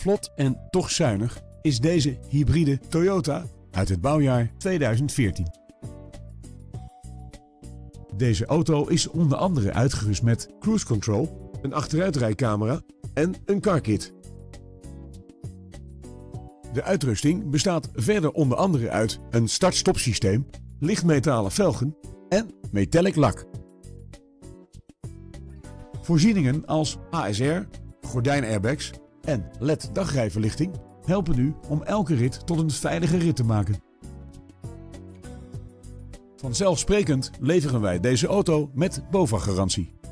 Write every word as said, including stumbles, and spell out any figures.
Vlot en toch zuinig is deze hybride Toyota uit het bouwjaar tweeduizend veertien. Deze auto is onder andere uitgerust met cruise control, een achteruitrijcamera en een carkit. De uitrusting bestaat verder onder andere uit een start-stop systeem, lichtmetalen velgen en metallic lak. Voorzieningen als A S R, gordijnairbags en L E D dagrijverlichting helpen u om elke rit tot een veilige rit te maken. Vanzelfsprekend leveren wij deze auto met BOVAG-garantie.